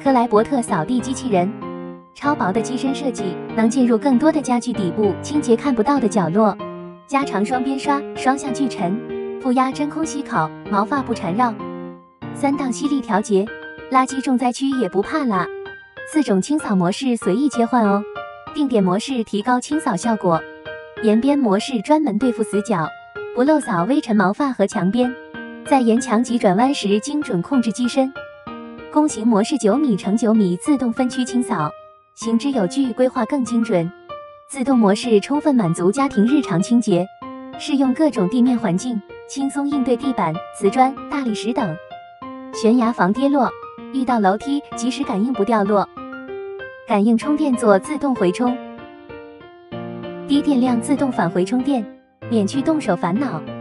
克莱伯特扫地机器人，超薄的机身设计能进入更多的家具底部，清洁看不到的角落。加长双边刷，双向聚尘，负压真空吸烤，毛发不缠绕。3档吸力调节，垃圾重灾区也不怕啦。4种清扫模式随意切换哦。定点模式提高清扫效果，沿边模式专门对付死角，不漏扫微尘毛发和墙边。在沿墙及转弯时精准控制机身。弓形模式9米乘9米自动分区清扫，行之有据，规划更精准。自动模式充分满足家庭日常清洁，适用各种地面环境，轻松应对地板、瓷砖、大理石等。悬崖防跌落，遇到楼梯及时感应不掉落。感应充电座自动回充，低电量自动返回充电，免去动手烦恼。